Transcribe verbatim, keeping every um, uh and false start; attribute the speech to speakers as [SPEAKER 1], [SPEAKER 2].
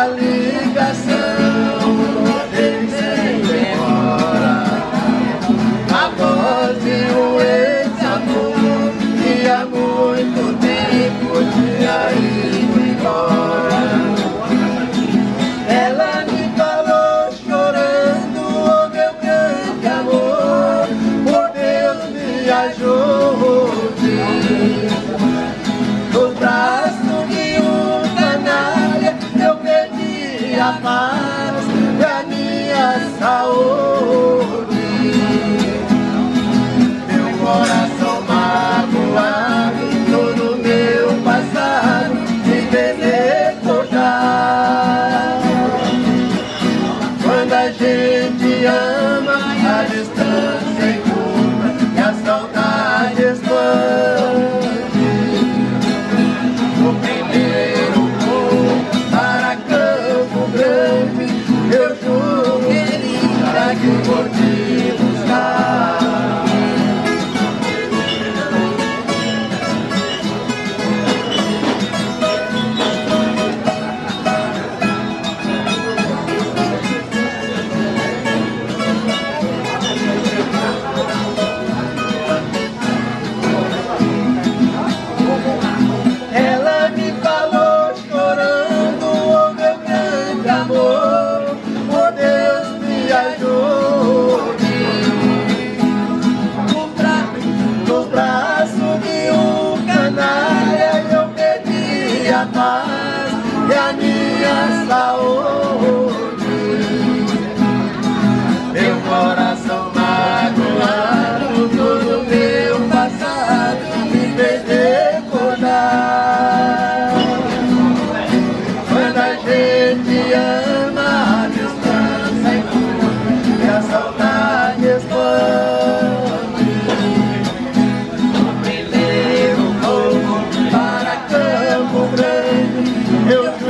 [SPEAKER 1] ligação, ele sempre embora. A voz de um ex-amor que há muito tempo tinha ido embora. Ela me falou chorando, oh meu grande amor, por Deus me ajude. Nos braços de um canalha eu perdi a paz e a minha saúde. Meu coração magoado, todo meu passado me fez recordar. Quando a gente ama, a distância encurta e a saudade expande. O primeiro voo para Campo Grande, eu juro, querida, que vou te buscar. Ela me falou chorando, oh meu grande amor, por Deus me ajude. Nos braços de um canalha eu perdi a paz e a minha saúde. Meu coração magoado, todo meu passado me fez recordar. Quando a gente ama, a distância encurta e a saudade expande. O primeiro voo para Campo Grande, eu